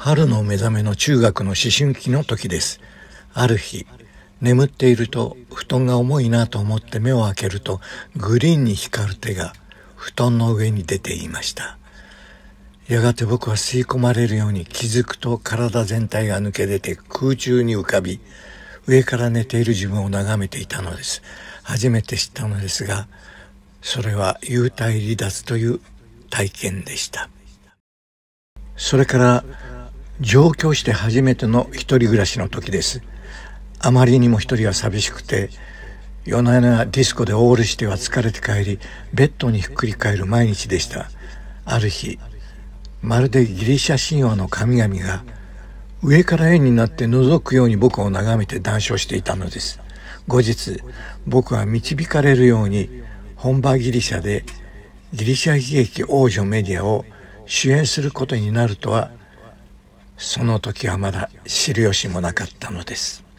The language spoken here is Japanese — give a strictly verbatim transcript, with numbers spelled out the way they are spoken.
春の目覚めの中学の思春期の時です。ある日、眠っていると布団が重いなと思って目を開けると、グリーンに光る手が布団の上に出ていました。やがて僕は吸い込まれるように気づくと、体全体が抜け出て空中に浮かび、上から寝ている自分を眺めていたのです。初めて知ったのですが、それは幽体離脱という体験でした。それから上京して初めての一人暮らしの時です。あまりにも一人は寂しくて、夜な夜なディスコでオールしては疲れて帰り、ベッドにひっくり返る毎日でした。ある日、まるでギリシャ神話の神々が上から円になって覗くように僕を眺めて談笑していたのです。後日、僕は導かれるように本場ギリシャでギリシャ悲劇王女メディアを主演することになるとは、その時はまだ知る由もなかったのです。